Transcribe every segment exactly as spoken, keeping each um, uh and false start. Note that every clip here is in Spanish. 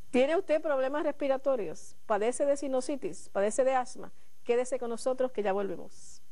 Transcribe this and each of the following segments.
¿Tiene usted problemas respiratorios? ¿Padece de sinusitis? ¿Padece de asma? Quédese con nosotros que ya volvemos.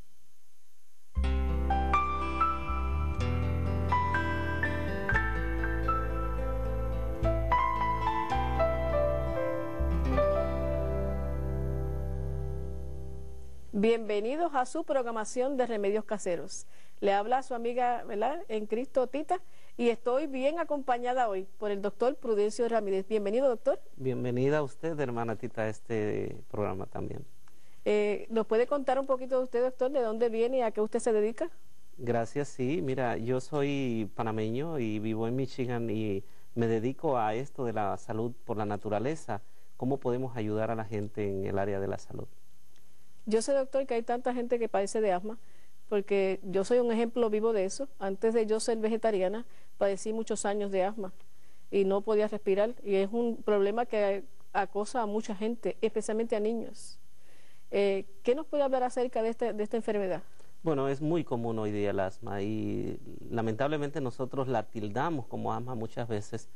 Bienvenidos a su programación de Remedios Caseros. Le habla su amiga, ¿verdad?, en Cristo, Tita, y estoy bien acompañada hoy por el doctor Prudencio Ramírez. Bienvenido, doctor. Bienvenida a usted, hermana Tita, a este programa también. Eh, ¿Nos puede contar un poquito de usted, doctor, de dónde viene y a qué usted se dedica? Gracias, sí. Mira, yo soy panameño y vivo en Michigan y me dedico a esto de la salud por la naturaleza. ¿Cómo podemos ayudar a la gente en el área de la salud? Yo sé, doctor, que hay tanta gente que padece de asma, porque yo soy un ejemplo vivo de eso. Antes de yo ser vegetariana, padecí muchos años de asma y no podía respirar. Y es un problema que acosa a mucha gente, especialmente a niños. Eh, ¿Qué nos puede hablar acerca de, este, de esta enfermedad? Bueno, es muy común hoy día el asma y lamentablemente nosotros la tildamos como asma muchas veces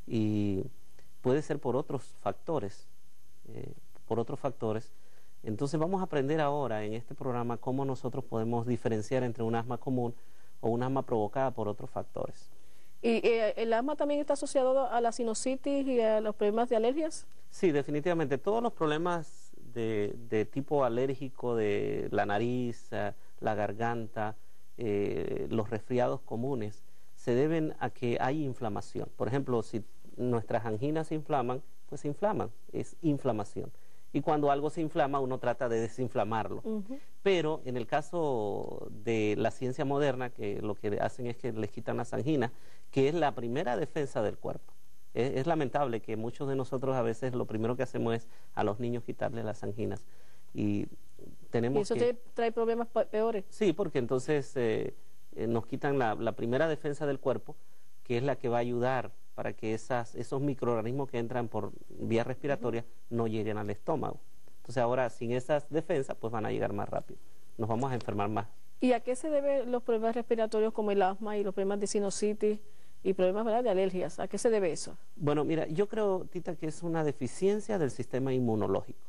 y puede ser por otros factores, eh, por otros factores. Entonces vamos a aprender ahora en este programa cómo nosotros podemos diferenciar entre un asma común o un asma provocada por otros factores. ¿Y eh, el asma también está asociado a la sinusitis y a los problemas de alergias? Sí, definitivamente. Todos los problemas de, de tipo alérgico de la nariz, eh, la garganta, eh, los resfriados comunes, se deben a que hay inflamación. Por ejemplo, si nuestras anginas se inflaman, pues se inflaman, es inflamación. Y cuando algo se inflama, uno trata de desinflamarlo. Uh-huh. Pero en el caso de la ciencia moderna, que lo que hacen es que les quitan las anginas, que es la primera defensa del cuerpo. Es, es lamentable que muchos de nosotros a veces lo primero que hacemos es a los niños quitarles las anginas. Y tenemos ¿Y eso que... te trae problemas peores? Sí, porque entonces eh, eh, nos quitan la, la primera defensa del cuerpo, que es la que va a ayudar para que esas, esos microorganismos que entran por vía respiratoria uh-huh. no lleguen al estómago. Entonces ahora sin esas defensas pues van a llegar más rápido, nos vamos a enfermar más. ¿Y a qué se deben los problemas respiratorios como el asma y los problemas de sinusitis y problemas, ¿verdad?, de alergias? ¿A qué se debe eso? Bueno, mira, yo creo, Tita, que es una deficiencia del sistema inmunológico.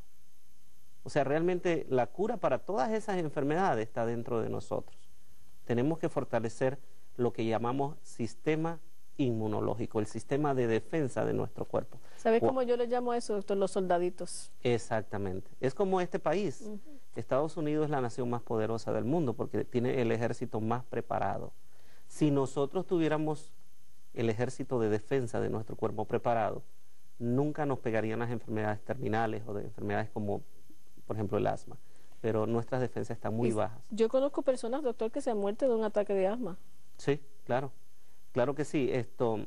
O sea, realmente la cura para todas esas enfermedades está dentro de nosotros. Tenemos que fortalecer lo que llamamos sistema inmunológico, el sistema de defensa de nuestro cuerpo. ¿Sabes cómo yo le llamo a eso, doctor? Los soldaditos. Exactamente. Es como este país. Uh-huh. Estados Unidos es la nación más poderosa del mundo porque tiene el ejército más preparado. Si nosotros tuviéramos el ejército de defensa de nuestro cuerpo preparado, nunca nos pegarían las enfermedades terminales o de enfermedades como, por ejemplo, el asma. Pero nuestras defensas están muy y bajas. Yo conozco personas, doctor, que se han muerto de un ataque de asma. Sí, claro. Claro que sí, esto,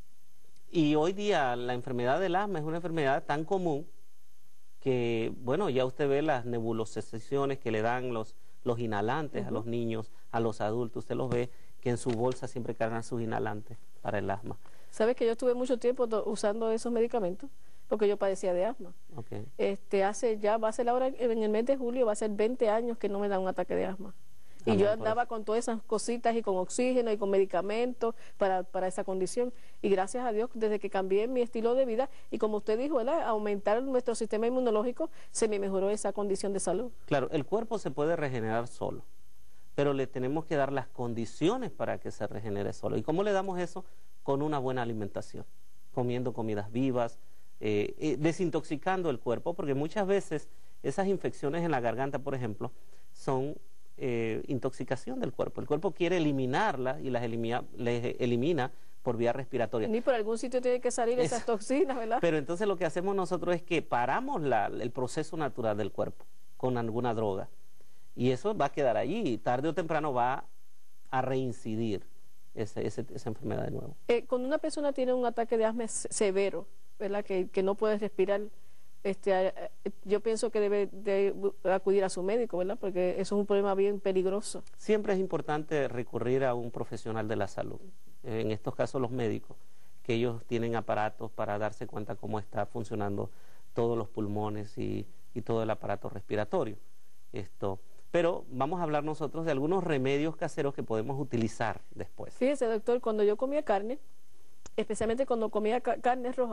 y hoy día la enfermedad del asma es una enfermedad tan común que, bueno, ya usted ve las nebulizaciones que le dan los, los inhalantes uh-huh. a los niños, a los adultos, usted los ve que en su bolsa siempre cargan sus inhalantes para el asma. ¿Sabes que yo estuve mucho tiempo usando esos medicamentos? Porque yo padecía de asma. Okay. Este, hace ya, va a ser ahora en el mes de julio, va a ser veinte años que no me da un ataque de asma. Y ah, yo andaba con todas esas cositas y con oxígeno y con medicamentos para, para esa condición. Y gracias a Dios, desde que cambié mi estilo de vida y como usted dijo, ¿verdad?, aumentar nuestro sistema inmunológico, se me mejoró esa condición de salud. Claro, el cuerpo se puede regenerar solo, pero le tenemos que dar las condiciones para que se regenere solo. ¿Y cómo le damos eso? Con una buena alimentación, comiendo comidas vivas, eh, eh, desintoxicando el cuerpo, porque muchas veces esas infecciones en la garganta, por ejemplo, son... Eh, intoxicación del cuerpo. El cuerpo quiere eliminarlas y las elimina, les elimina por vía respiratoria. Ni por algún sitio tiene que salir Eso. esas toxinas, ¿verdad? Pero entonces lo que hacemos nosotros es que paramos la, el proceso natural del cuerpo con alguna droga. Y eso va a quedar allí y tarde o temprano va a reincidir ese, ese, esa enfermedad de nuevo. Eh, cuando una persona tiene un ataque de asma severo, ¿verdad?, que, que no puede respirar, Este, yo pienso que debe de acudir a su médico, ¿verdad?, porque eso es un problema bien peligroso. Siempre es importante recurrir a un profesional de la salud, en estos casos los médicos, que ellos tienen aparatos para darse cuenta cómo está funcionando todos los pulmones y, y todo el aparato respiratorio. Esto, pero vamos a hablar nosotros de algunos remedios caseros que podemos utilizar después. Fíjese, doctor, cuando yo comía carne, especialmente cuando comía ca carne roja,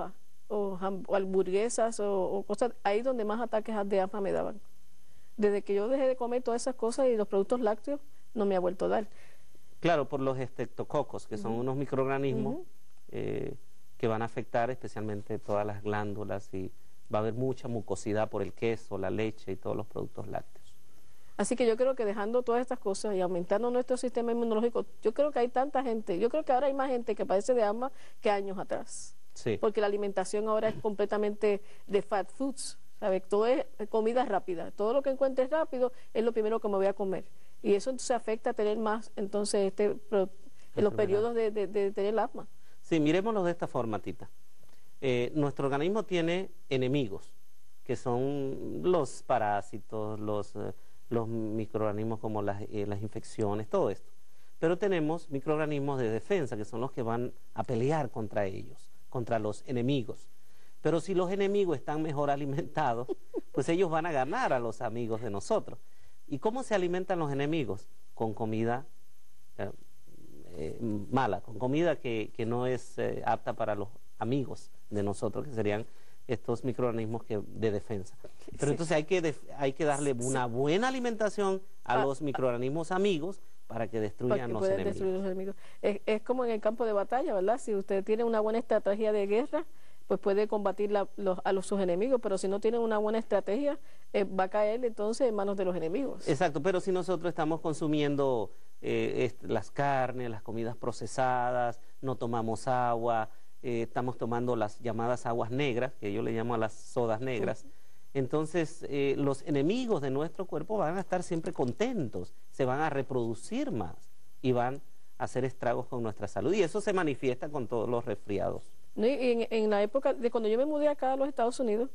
o, o hamburguesas o, o cosas, ahí donde más ataques de asma me daban. Desde que yo dejé de comer todas esas cosas y los productos lácteos, no me ha vuelto a dar. Claro, por los estreptococos, que son uh-huh. unos microorganismos uh-huh. eh, que van a afectar especialmente todas las glándulas y va a haber mucha mucosidad por el queso, la leche y todos los productos lácteos. Así que yo creo que dejando todas estas cosas y aumentando nuestro sistema inmunológico, yo creo que hay tanta gente, yo creo que ahora hay más gente que padece de asma que años atrás. Sí. Porque la alimentación ahora es completamente de fat foods, ¿sabes? Todo es comida rápida, todo lo que encuentres rápido es lo primero que me voy a comer. Y eso entonces afecta a tener más, entonces, este, pro, en los periodos de, de, de tener el asma. Sí, miremoslo de esta forma, Tita. Eh, nuestro organismo tiene enemigos, que son los parásitos, los, eh, los microorganismos como las, eh, las infecciones, todo esto. Pero tenemos microorganismos de defensa, que son los que van a pelear contra ellos, contra los enemigos. Pero si los enemigos están mejor alimentados, pues ellos van a ganar a los amigos de nosotros. ¿Y cómo se alimentan los enemigos? Con comida eh, eh, mala, con comida que, que no es eh, apta para los amigos de nosotros, que serían estos microorganismos que, de defensa. Pero sí. entonces hay que, def, hay que darle una buena alimentación a ah, los microorganismos amigos para que destruyan para que los, puedan enemigos. destruir los enemigos. Es, es como en el campo de batalla, ¿verdad? Si usted tiene una buena estrategia de guerra, pues puede combatir la, los, a los, sus enemigos, pero si no tiene una buena estrategia, eh, va a caer entonces en manos de los enemigos. Exacto, pero si nosotros estamos consumiendo eh, est las carnes, las comidas procesadas, no tomamos agua, eh, estamos tomando las llamadas aguas negras, que yo le llamo a las sodas negras, uh-huh. entonces eh, los enemigos de nuestro cuerpo van a estar siempre contentos, se van a reproducir más y van a hacer estragos con nuestra salud, y eso se manifiesta con todos los resfriados. ¿No? Y en, en la época de cuando yo me mudé acá a los Estados Unidos,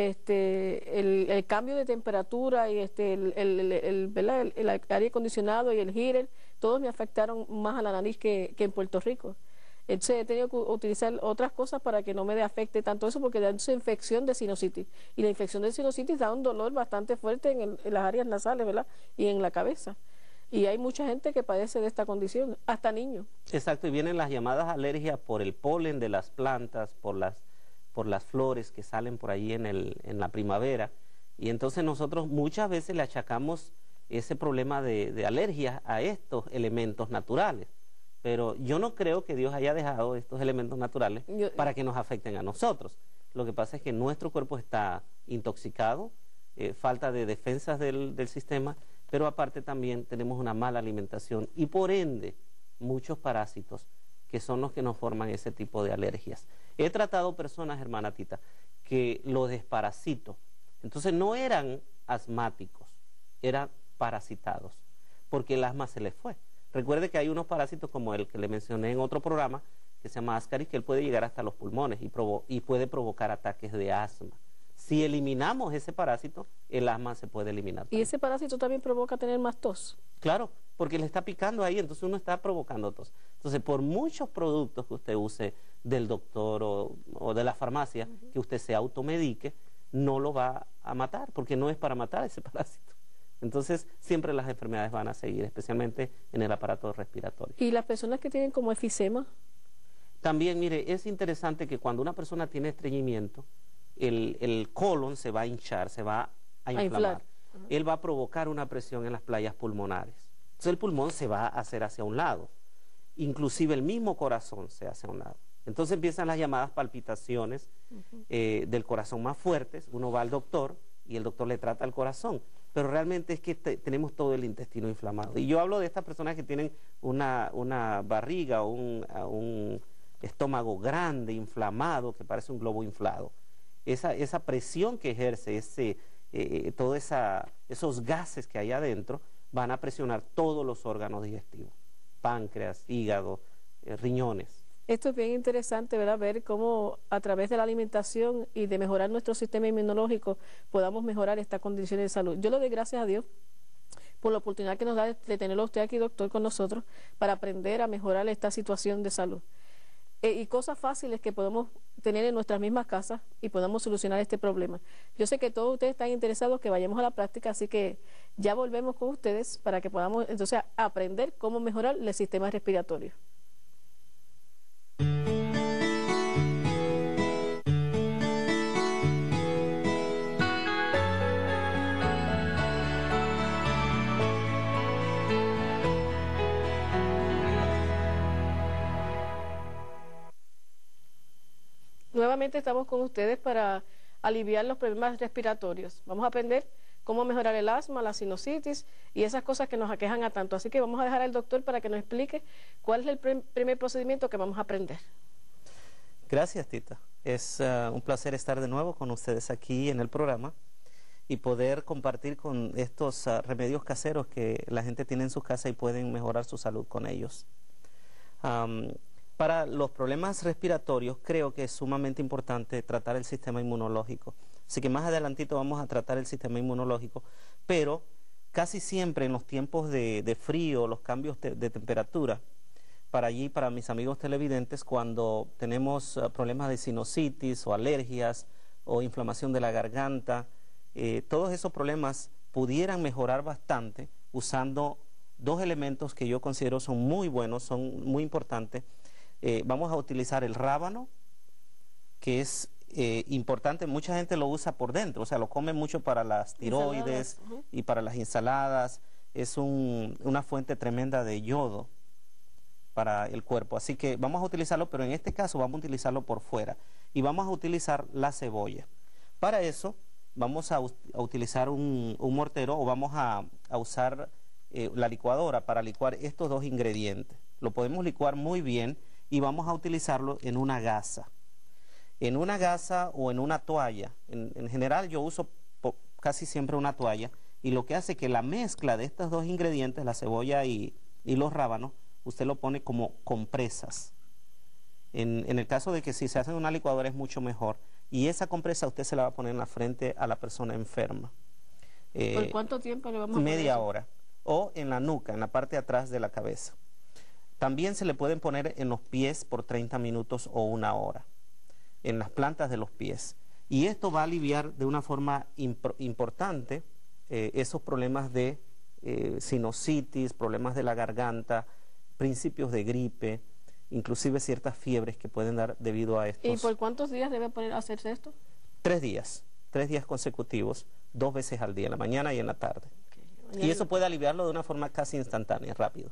este, el, el cambio de temperatura y este, el, el, el, el, el, el aire acondicionado y el heater, todos me afectaron más a la nariz que, que en Puerto Rico. Entonces he tenido que utilizar otras cosas para que no me afecte tanto eso, porque da esa infección de sinusitis. Y la infección de sinusitis da un dolor bastante fuerte en, el, en las áreas nasales, ¿verdad? Y en la cabeza. Y hay mucha gente que padece de esta condición, hasta niños. Exacto, y vienen las llamadas alergias por el polen de las plantas, por las, por las flores que salen por ahí en, el, en la primavera. Y entonces nosotros muchas veces le achacamos ese problema de, de alergia a estos elementos naturales. Pero yo no creo que Dios haya dejado estos elementos naturales yo, para que nos afecten a nosotros. Lo que pasa es que nuestro cuerpo está intoxicado, eh, falta de defensas del, del sistema, pero aparte también tenemos una mala alimentación y por ende muchos parásitos que son los que nos forman ese tipo de alergias. He tratado personas, hermana Tita, que los desparasito. Entonces no eran asmáticos, eran parasitados, porque el asma se les fue. Recuerde que hay unos parásitos como el que le mencioné en otro programa, que se llama Ascaris, que él puede llegar hasta los pulmones y, provo y puede provocar ataques de asma. Si eliminamos ese parásito, el asma se puede eliminar también. ¿Y ese parásito también provoca tener más tos? Claro, porque le está picando ahí, entonces uno está provocando tos. Entonces, por muchos productos que usted use del doctor o, o de la farmacia, uh-huh. que usted se automedique, no lo va a matar, porque no es para matar ese parásito. Entonces, siempre las enfermedades van a seguir, especialmente en el aparato respiratorio. ¿Y las personas que tienen como efisema? También, mire, es interesante que cuando una persona tiene estreñimiento, el, el colon se va a hinchar, se va a inflamar. A inflar. Uh-huh. Él va a provocar una presión en las playas pulmonares. Entonces, el pulmón se va a hacer hacia un lado. Inclusive el mismo corazón se hace a un lado. Entonces empiezan las llamadas palpitaciones uh-huh. eh, del corazón más fuertes. Uno va al doctor y el doctor le trata el corazón. Pero realmente es que te, tenemos todo el intestino inflamado. Y yo hablo de estas personas que tienen una, una barriga o un, un estómago grande, inflamado, que parece un globo inflado. Esa, esa presión que ejerce, ese, eh, todos esa, esos gases que hay adentro, van a presionar todos los órganos digestivos. Páncreas, hígado, eh, riñones. Esto es bien interesante, ¿verdad? Ver cómo a través de la alimentación y de mejorar nuestro sistema inmunológico podamos mejorar esta condición de salud. Yo le doy gracias a Dios por la oportunidad que nos da de tenerlo usted aquí, doctor, con nosotros, para aprender a mejorar esta situación de salud. Eh, y cosas fáciles que podemos tener en nuestras mismas casas y podamos solucionar este problema. Yo sé que todos ustedes están interesados que vayamos a la práctica, así que ya volvemos con ustedes para que podamos entonces aprender cómo mejorar el sistema respiratorio. Nuevamente estamos con ustedes para aliviar los problemas respiratorios. Vamos a aprender cómo mejorar el asma, la sinusitis y esas cosas que nos aquejan a tanto. Así que vamos a dejar al doctor para que nos explique cuál es el prim- primer procedimiento que vamos a aprender. Gracias, Tita. Es uh, un placer estar de nuevo con ustedes aquí en el programa y poder compartir con estos uh, remedios caseros que la gente tiene en su casa y pueden mejorar su salud con ellos. Um, para los problemas respiratorios creo que es sumamente importante tratar el sistema inmunológico. Así que más adelantito vamos a tratar el sistema inmunológico, pero casi siempre en los tiempos de, de frío, los cambios de, de temperatura, para allí, para mis amigos televidentes, cuando tenemos uh, problemas de sinusitis o alergias o inflamación de la garganta, eh, todos esos problemas pudieran mejorar bastante usando dos elementos que yo considero son muy buenos, son muy importantes. Eh, vamos a utilizar el rábano, que es eh, importante, mucha gente lo usa por dentro, o sea, lo come mucho para las tiroides uh-huh. y para las ensaladas, es un, una fuente tremenda de yodo para el cuerpo, así que vamos a utilizarlo, pero en este caso vamos a utilizarlo por fuera y vamos a utilizar la cebolla. Para eso vamos a, a utilizar un, un mortero o vamos a, a usar eh, la licuadora para licuar estos dos ingredientes. Lo podemos licuar muy bien y vamos a utilizarlo en una gasa. En una gasa o en una toalla. En, en general yo uso casi siempre una toalla y lo que hace que la mezcla de estos dos ingredientes, la cebolla y, y los rábanos, usted lo pone como compresas. En, en el caso de que si se hace en una licuadora es mucho mejor. Y esa compresa usted se la va a poner en la frente a la persona enferma. Eh, ¿Por cuánto tiempo le vamos a poner Media eso? hora. O en la nuca, en la parte de atrás de la cabeza. También se le pueden poner en los pies por treinta minutos o una hora. En las plantas de los pies. Y esto va a aliviar de una forma imp importante eh, esos problemas de eh, sinusitis, problemas de la garganta, principios de gripe, inclusive ciertas fiebres que pueden dar debido a estos. ¿Y por cuántos días debe poner a hacerse esto? Tres días, tres días consecutivos, dos veces al día, en la mañana y en la tarde. Okay. Y eso puede aliviarlo de una forma casi instantánea, rápido.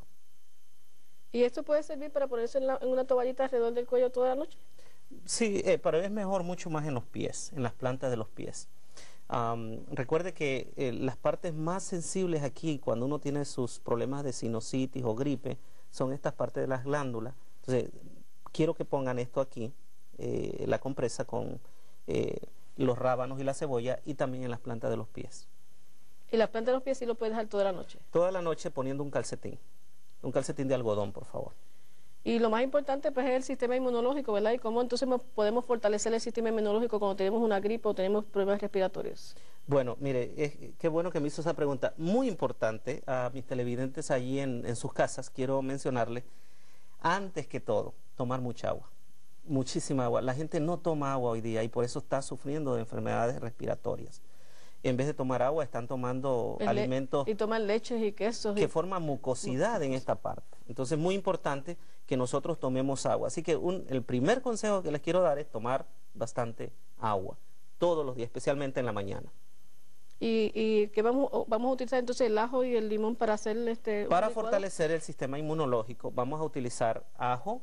¿Y esto puede servir para ponerse en, la, en una toallita alrededor del cuello toda la noche? Sí, eh, pero es mejor mucho más en los pies, en las plantas de los pies. Um, recuerde que eh, las partes más sensibles aquí, cuando uno tiene sus problemas de sinusitis o gripe, son estas partes de las glándulas. Entonces, quiero que pongan esto aquí, eh, la compresa con eh, los rábanos y la cebolla, y también en las plantas de los pies. ¿Y las plantas de los pies sí lo puedes dejar toda la noche? Toda la noche poniendo un calcetín, un calcetín de algodón, por favor. Y lo más importante pues es el sistema inmunológico, ¿verdad? Y cómo entonces podemos fortalecer el sistema inmunológico cuando tenemos una gripe o tenemos problemas respiratorios. Bueno, mire, es, qué bueno que me hizo esa pregunta. Muy importante a mis televidentes allí en, en sus casas, quiero mencionarles, antes que todo, tomar mucha agua, muchísima agua. La gente no toma agua hoy día y por eso está sufriendo de enfermedades respiratorias. En vez de tomar agua, están tomando el alimentos y toman leches y quesos que y... forman mucosidad en esta parte. Entonces es muy importante que nosotros tomemos agua. Así que un, el primer consejo que les quiero dar es tomar bastante agua, todos los días, especialmente en la mañana. ¿Y, y que vamos, vamos a utilizar entonces el ajo y el limón para hacer este... Para fortalecer el sistema inmunológico vamos a utilizar ajo,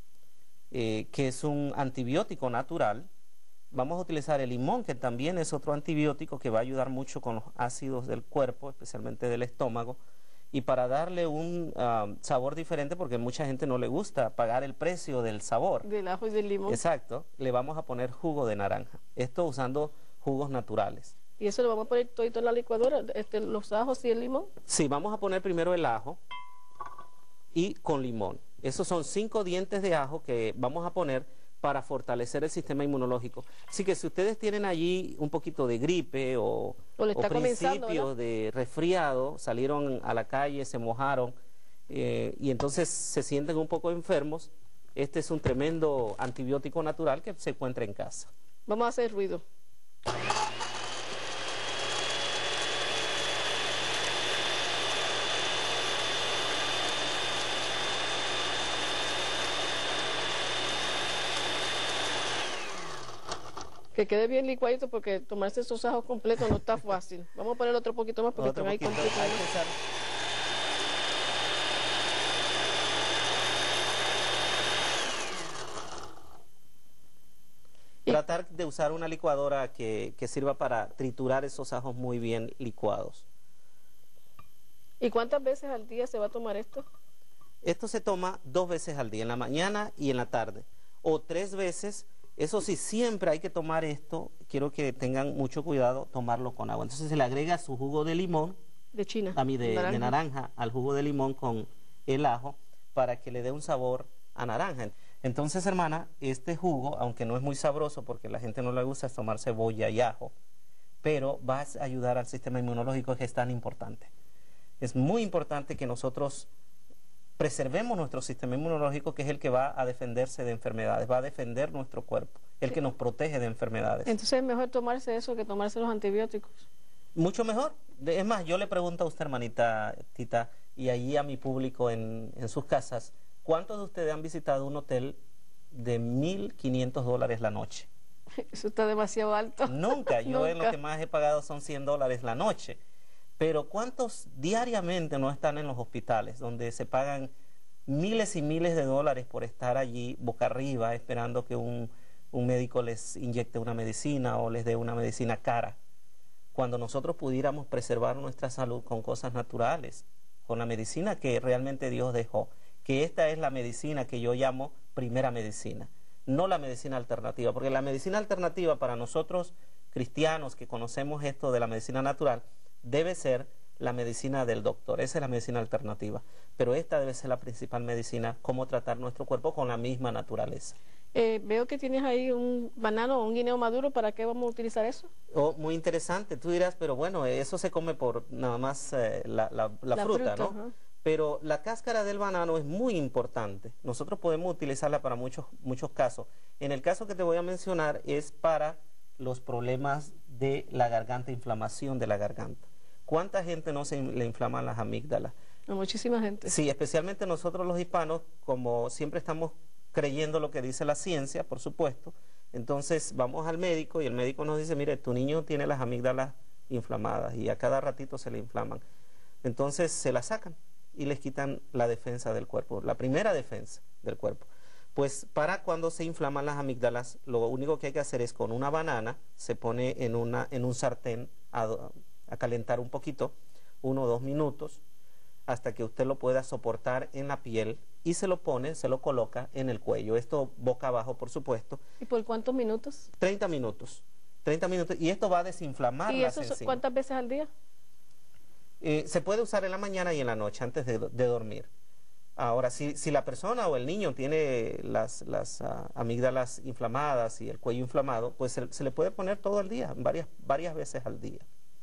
eh, que es un antibiótico natural. Vamos a utilizar el limón, que también es otro antibiótico que va a ayudar mucho con los ácidos del cuerpo, especialmente del estómago. Y para darle un uh, sabor diferente, porque mucha gente no le gusta pagar el precio del sabor. Del ajo y del limón. Exacto, le vamos a poner jugo de naranja. Esto usando jugos naturales. ¿Y eso lo vamos a poner todo en la licuadora, este, los ajos y el limón? Sí, vamos a poner primero el ajo y con limón. Esos son cinco dientes de ajo que vamos a poner para fortalecer el sistema inmunológico. Así que si ustedes tienen allí un poquito de gripe o, o, le está o principios ¿verdad? de resfriado, salieron a la calle, se mojaron eh, y entonces se sienten un poco enfermos, este es un tremendo antibiótico natural que se encuentra en casa. Vamos a hacer ruido. Que quede bien licuadito porque tomarse esos ajos completos no está fácil. Vamos a poner otro poquito más porque Otro hay poquito, completo. hay que usar. Tratar de usar una licuadora que, que sirva para triturar esos ajos muy bien licuados. ¿Y cuántas veces al día se va a tomar esto? Esto se toma dos veces al día, en la mañana y en la tarde, o tres veces. Eso sí, siempre hay que tomar esto, quiero que tengan mucho cuidado, tomarlo con agua. Entonces se le agrega su jugo de limón, de China, a mí de naranja. de naranja, al jugo de limón con el ajo, para que le dé un sabor a naranja. Entonces, hermana, este jugo, aunque no es muy sabroso porque a la gente no le gusta tomar cebolla y ajo, pero va a ayudar al sistema inmunológico, que es tan importante. Es muy importante que nosotros preservemos nuestro sistema inmunológico, que es el que va a defenderse de enfermedades, va a defender nuestro cuerpo, el que nos protege de enfermedades. Entonces es mejor tomarse eso que tomarse los antibióticos. Mucho mejor. Es más, yo le pregunto a usted, hermanita Tita, y allí a mi público en, en sus casas, ¿cuántos de ustedes han visitado un hotel de mil quinientos dólares la noche? Eso está demasiado alto. Nunca. Yo Nunca. en lo que más he pagado son cien dólares la noche. Pero ¿cuántos diariamente no están en los hospitales, donde se pagan miles y miles de dólares por estar allí boca arriba, esperando que un, un médico les inyecte una medicina o les dé una medicina cara? Cuando nosotros pudiéramos preservar nuestra salud con cosas naturales, con la medicina que realmente Dios dejó, que esta es la medicina que yo llamo primera medicina, no la medicina alternativa, porque la medicina alternativa para nosotros cristianos que conocemos esto de la medicina natural, debe ser la medicina del doctor, esa es la medicina alternativa, pero esta debe ser la principal medicina, cómo tratar nuestro cuerpo con la misma naturaleza. Eh, veo que tienes ahí un banano o un guineo maduro, ¿para qué vamos a utilizar eso? Oh, muy interesante, tú dirás, pero bueno, eso se come por nada más eh, la, la, la, La fruta, fruta, ¿no? ajá. Pero la cáscara del banano es muy importante, nosotros podemos utilizarla para muchos, muchos casos. En el caso que te voy a mencionar es para los problemas de la garganta, inflamación de la garganta. ¿Cuánta gente no se le inflaman las amígdalas? A muchísima gente. Sí, especialmente nosotros los hispanos, como siempre estamos creyendo lo que dice la ciencia, por supuesto, entonces vamos al médico y el médico nos dice, mire, tu niño tiene las amígdalas inflamadas y a cada ratito se le inflaman. Entonces se las sacan y les quitan la defensa del cuerpo, la primera defensa del cuerpo. Pues para cuando se inflaman las amígdalas, lo único que hay que hacer es con una banana, se pone en, una, en un sartén a, a calentar un poquito, uno o dos minutos, hasta que usted lo pueda soportar en la piel y se lo pone, se lo coloca en el cuello. Esto boca abajo, por supuesto. ¿Y por cuántos minutos? treinta minutos. treinta minutos. Y esto va a desinflamar ¿Y las eso encimas. cuántas veces al día? Eh, se puede usar en la mañana y en la noche antes de, de dormir. Ahora, si, si la persona o el niño tiene las, las uh, amígdalas inflamadas y el cuello inflamado, pues se, se le puede poner todo el día, varias, varias veces al día.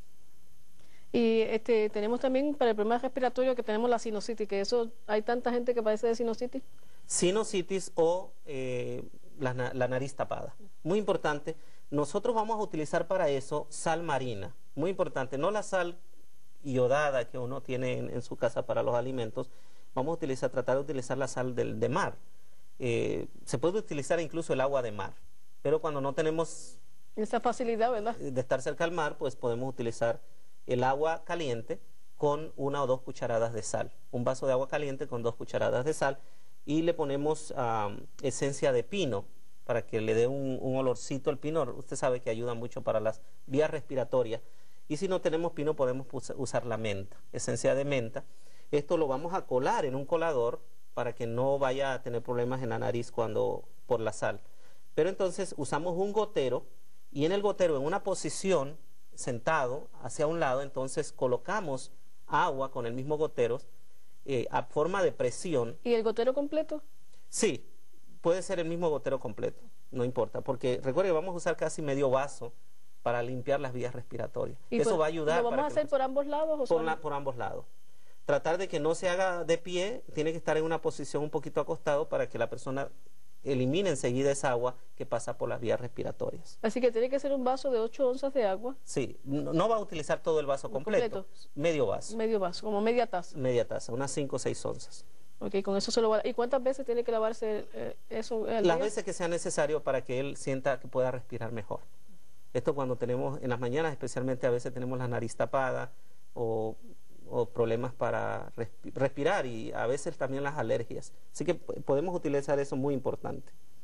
Y este, tenemos también para el problema respiratorio que tenemos la sinusitis, que eso hay tanta gente que padece de sinusitis. Sinusitis o eh, la, la nariz tapada. Muy importante. Nosotros vamos a utilizar para eso sal marina. Muy importante. No la sal iodada que uno tiene en, en su casa para los alimentos. Vamos a utilizar, tratar de utilizar la sal del, de mar. Eh, se puede utilizar incluso el agua de mar. Pero cuando no tenemos Esa facilidad, ¿verdad? de estar cerca al mar, pues podemos utilizar el agua caliente con una o dos cucharadas de sal. Un vaso de agua caliente con dos cucharadas de sal y le ponemos um, esencia de pino para que le dé un, un olorcito. El pino, usted sabe que ayuda mucho para las vías respiratorias. Y si no tenemos pino, podemos usar la menta, esencia de menta. Esto lo vamos a colar en un colador para que no vaya a tener problemas en la nariz cuando por la sal. Pero entonces usamos un gotero y en el gotero, en una posición sentado hacia un lado, entonces colocamos agua con el mismo gotero eh, a forma de presión. ¿Y el gotero completo? Sí, puede ser el mismo gotero completo, no importa, porque recuerde que vamos a usar casi medio vaso para limpiar las vías respiratorias. ¿Y Eso por, va a ayudar. ¿Lo vamos a hacer no, por ambos lados? O por, la, por ambos lados. Tratar de que no se haga de pie, tiene que estar en una posición un poquito acostado para que la persona elimine enseguida esa agua que pasa por las vías respiratorias. Así que tiene que ser un vaso de ocho onzas de agua. Sí, no, no va a utilizar todo el vaso completo, completo. medio vaso. Medio vaso, como media taza. Media taza, unas cinco o seis onzas. Ok, con eso se lo va a... ¿Y cuántas veces tiene que lavarse eh, eso al Las día? veces que sea necesario para que él sienta que pueda respirar mejor. Esto cuando tenemos, en las mañanas especialmente, a veces tenemos la nariz tapada o, o problemas para respi respirar y a veces también las alergias. Así que podemos utilizar eso, muy importante.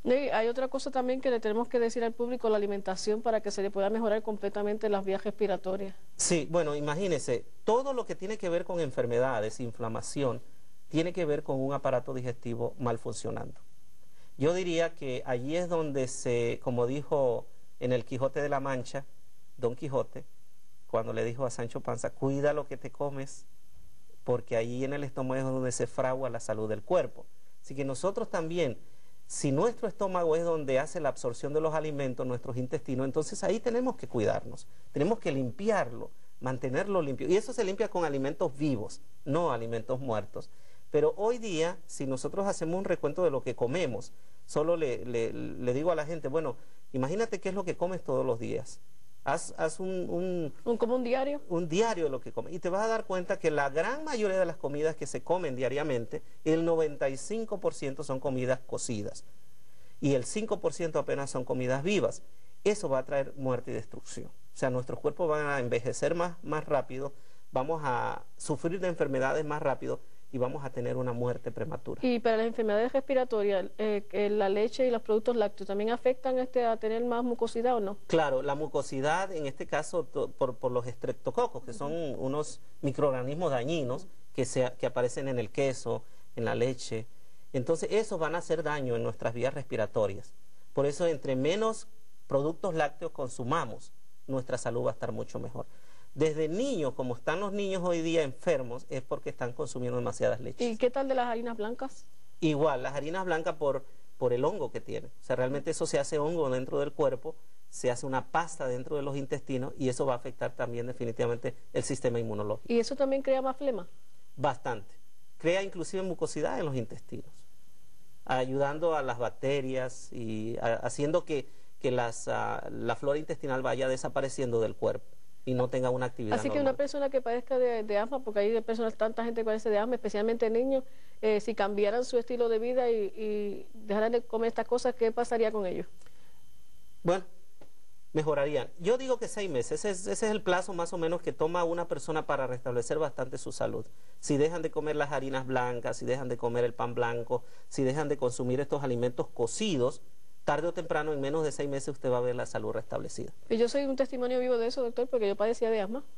Y hay otra cosa también que le tenemos que decir al público, la alimentación, para que se le pueda mejorar completamente las vías respiratorias. Sí, bueno, imagínense, todo lo que tiene que ver con enfermedades, inflamación, tiene que ver con un aparato digestivo mal funcionando. Yo diría que allí es donde se, como dijo en el Quijote de la Mancha, Don Quijote, cuando le dijo a Sancho Panza, cuida lo que te comes, porque allí en el estómago es donde se fragua la salud del cuerpo. Así que nosotros también, si nuestro estómago es donde hace la absorción de los alimentos, nuestros intestinos, entonces ahí tenemos que cuidarnos, tenemos que limpiarlo, mantenerlo limpio. Y eso se limpia con alimentos vivos, no alimentos muertos. Pero hoy día, si nosotros hacemos un recuento de lo que comemos, solo le, le, le digo a la gente, bueno, imagínate qué es lo que comes todos los días. Haz, haz un, un, ¿Un, como un diario? Un diario de lo que comes. Y te vas a dar cuenta que la gran mayoría de las comidas que se comen diariamente, el noventa y cinco por ciento son comidas cocidas. Y el cinco por ciento apenas son comidas vivas. Eso va a traer muerte y destrucción. O sea, nuestros cuerpos van a envejecer más, más rápido, vamos a sufrir de enfermedades más rápido y vamos a tener una muerte prematura. Y para las enfermedades respiratorias, eh, eh, la leche y los productos lácteos también afectan este, a tener más mucosidad o no? Claro, la mucosidad en este caso por, por los estreptococos, que son uh-huh. unos microorganismos dañinos que, se, que aparecen en el queso, en la leche. Entonces esos van a hacer daño en nuestras vías respiratorias. Por eso entre menos productos lácteos consumamos, nuestra salud va a estar mucho mejor. Desde niños, como están los niños hoy día enfermos, es porque están consumiendo demasiadas leches. ¿Y qué tal de las harinas blancas? Igual, las harinas blancas por, por el hongo que tienen. O sea, realmente eso se hace hongo dentro del cuerpo, se hace una pasta dentro de los intestinos y eso va a afectar también definitivamente el sistema inmunológico. ¿Y eso también crea más flema? Bastante. Crea inclusive mucosidad en los intestinos, ayudando a las bacterias y a, haciendo que, que las, uh, la flora intestinal vaya desapareciendo del cuerpo y no tenga una actividad Así que normal. una persona que padezca de, de asma, porque hay personas, tanta gente que padece de asma, especialmente niños, eh, si cambiaran su estilo de vida y, y dejaran de comer estas cosas, ¿qué pasaría con ellos? Bueno, mejorarían. Yo digo que seis meses, ese es, ese es el plazo más o menos que toma una persona para restablecer bastante su salud. Si dejan de comer las harinas blancas, si dejan de comer el pan blanco, si dejan de consumir estos alimentos cocidos, tarde o temprano, en menos de seis meses, usted va a ver la salud restablecida. Y yo soy un testimonio vivo de eso, doctor, porque yo padecía de asma.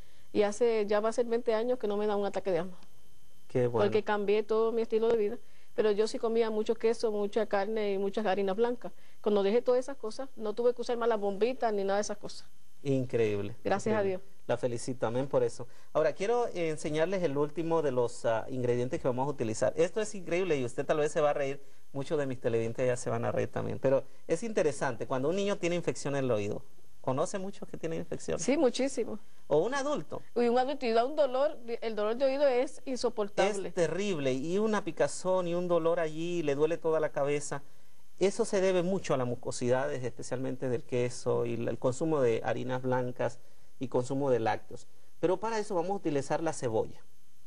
Y hace, ya va a ser veinte años que no me da un ataque de asma. Qué bueno. Porque cambié todo mi estilo de vida. Pero yo sí comía mucho queso, mucha carne y muchas harinas blancas. Cuando dejé todas esas cosas, no tuve que usar más las bombitas ni nada de esas cosas. Increíble. Gracias increíble. a Dios. La felicito, amén por eso. Ahora, quiero eh, enseñarles el último de los uh, ingredientes que vamos a utilizar. Esto es increíble y usted tal vez se va a reír. Muchos de mis televidentes ya se van a reír también. Pero es interesante, cuando un niño tiene infección en el oído, ¿conoce muchos que tienen infección? Sí, muchísimo. O un adulto. Y un adulto y da un dolor, el dolor de oído es insoportable. Es terrible, y una picazón y un dolor allí, le duele toda la cabeza. Eso se debe mucho a las mucosidades, especialmente del queso y el consumo de harinas blancas y consumo de lácteos. Pero para eso vamos a utilizar la cebolla.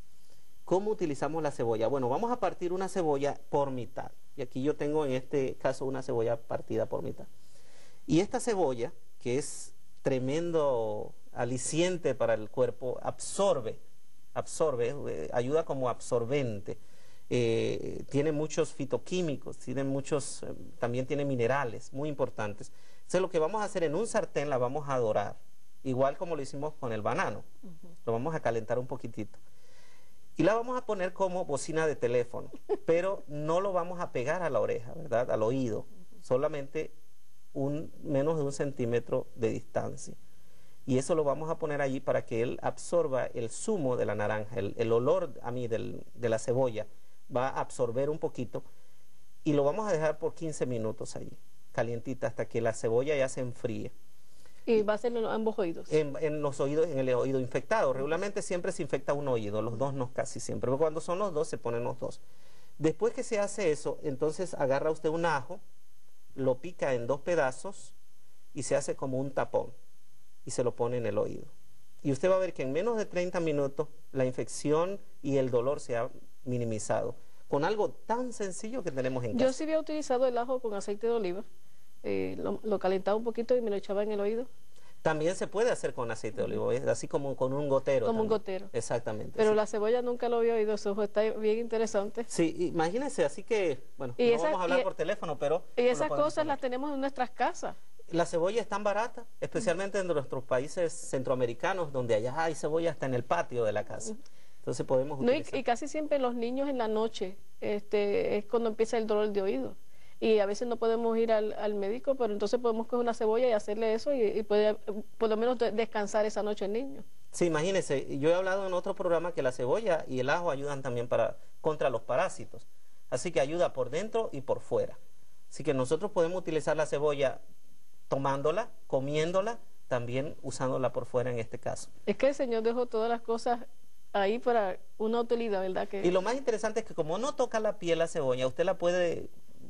¿Cómo utilizamos la cebolla? Bueno, vamos a partir una cebolla por mitad. Y aquí yo tengo en este caso una cebolla partida por mitad. Y esta cebolla, que es tremendo aliciente para el cuerpo, absorbe, absorbe, eh, ayuda como absorbente. Eh, tiene muchos fitoquímicos, tiene muchos, eh, también tiene minerales muy importantes. Entonces lo que vamos a hacer en un sartén la vamos a dorar, igual como lo hicimos con el banano. Uh-huh. Lo vamos a calentar un poquitito. Y la vamos a poner como bocina de teléfono, pero no lo vamos a pegar a la oreja, ¿verdad? Al oído, uh-huh. Solamente un, menos de un centímetro de distancia. Y eso lo vamos a poner allí para que él absorba el zumo de la naranja, el, el olor a mí del, de la cebolla va a absorber un poquito y lo vamos a dejar por quince minutos allí, calientita, hasta que la cebolla ya se enfríe. ¿Y va a ser en ambos oídos? En, en los oídos, en el oído infectado. Regularmente siempre se infecta un oído, los dos no casi siempre, pero cuando son los dos se ponen los dos. Después que se hace eso, entonces agarra usted un ajo, lo pica en dos pedazos y se hace como un tapón y se lo pone en el oído. Y usted va a ver que en menos de treinta minutos la infección y el dolor se ha minimizado con algo tan sencillo que tenemos en casa. Yo sí había utilizado el ajo con aceite de oliva, eh, lo, lo calentaba un poquito y me lo echaba en el oído. También se puede hacer con aceite de olivo, es así como con un gotero. Como también. un gotero. Exactamente. Pero sí. la cebolla nunca lo había oído, eso está bien interesante. Sí, imagínense, así que, bueno, Y no esa- vamos a hablar y- por teléfono, pero... Y lo esas podemos cosas comer. las tenemos en nuestras casas. La cebolla es tan barata, especialmente en nuestros países centroamericanos, donde allá hay cebolla hasta en el patio de la casa. Entonces podemos No, y, utilizar. y casi siempre los niños en la noche este, es cuando empieza el dolor de oído. Y a veces no podemos ir al, al médico, pero entonces podemos coger una cebolla y hacerle eso y, y puede por lo menos de- descansar esa noche el niño. Sí, imagínense, yo he hablado en otro programa que la cebolla y el ajo ayudan también para, contra los parásitos. Así que ayuda por dentro y por fuera. Así que nosotros podemos utilizar la cebolla tomándola, comiéndola, también usándola por fuera en este caso. Es que el Señor dejó todas las cosas ahí para una utilidad, ¿verdad? Que Y lo más interesante es que como no toca la piel la cebolla, usted la puede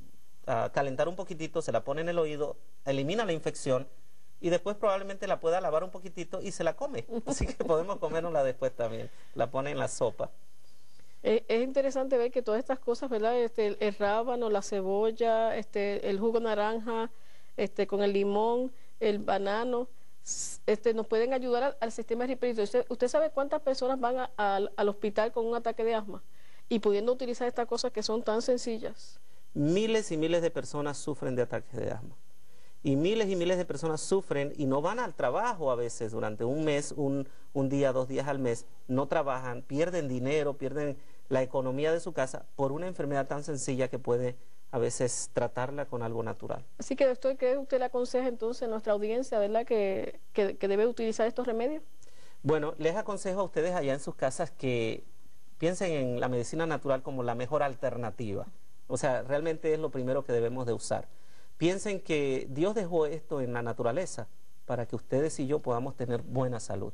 ah, calentar un poquitito, se la pone en el oído, elimina la infección y después probablemente la pueda lavar un poquitito y se la come. Así que podemos comérnosla después también. La pone en la sopa. Es, es interesante ver que todas estas cosas, ¿verdad? Este, el, el rábano, la cebolla, este, el jugo naranja, este, con el limón, el banano, s- este, nos pueden ayudar al, al sistema respiratorio. ¿Usted, usted sabe cuántas personas van a- al, al hospital con un ataque de asma y pudiendo utilizar estas cosas que son tan sencillas? Miles y miles de personas sufren de ataques de asma. Y miles y miles de personas sufren y no van al trabajo a veces durante un mes, un, un día, dos días al mes, no trabajan, pierden dinero, pierden la economía de su casa por una enfermedad tan sencilla que puede a veces tratarla con algo natural. Así que, doctor, ¿qué usted le aconseja entonces a nuestra audiencia, ¿verdad? Que, que, que debe utilizar estos remedios. Bueno, les aconsejo a ustedes allá en sus casas que piensen en la medicina natural como la mejor alternativa. O sea, realmente es lo primero que debemos de usar. Piensen que Dios dejó esto en la naturaleza para que ustedes y yo podamos tener buena salud.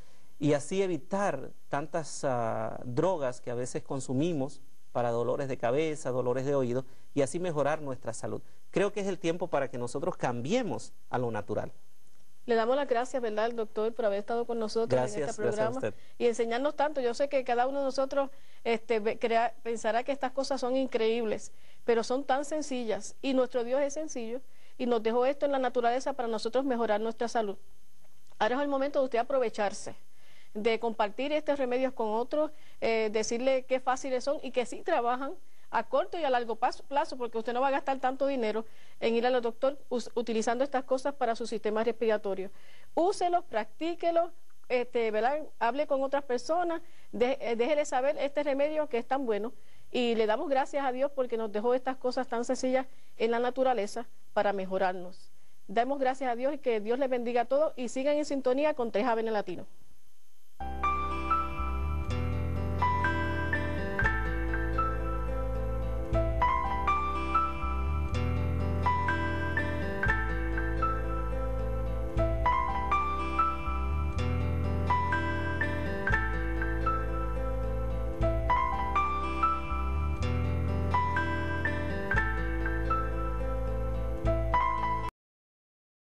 Y así evitar tantas uh, drogas que a veces consumimos para dolores de cabeza, dolores de oído, y así mejorar nuestra salud. Creo que es el tiempo para que nosotros cambiemos a lo natural. Le damos las gracias, ¿verdad, al doctor, por haber estado con nosotros Gracias, en este gracias a programa usted. y enseñarnos tanto. Yo sé que cada uno de nosotros este, ve- crea- pensará que estas cosas son increíbles, pero son tan sencillas y nuestro Dios es sencillo y nos dejó esto en la naturaleza para nosotros mejorar nuestra salud. Ahora es el momento de usted aprovecharse, de compartir estos remedios con otros, eh, decirle qué fáciles son y que sí trabajan a corto y a largo paso- plazo, porque usted no va a gastar tanto dinero en ir al doctor us- utilizando estas cosas para su sistema respiratorio. Úselos, practíquelos, este, ¿verdad? Hable con otras personas, de, eh, déjele saber este remedio que es tan bueno y le damos gracias a Dios porque nos dejó estas cosas tan sencillas en la naturaleza para mejorarnos. Damos gracias a Dios y que Dios les bendiga a todos y sigan en sintonía con Tres Ave en el Latino.